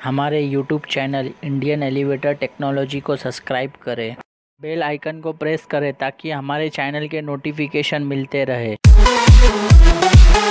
हमारे YouTube channel Indian elevator technology को subscribe करें, बेल आइकन को प्रेस करें ताकि हमारे चैनल के नोटिफिकेशन मिलते रहे।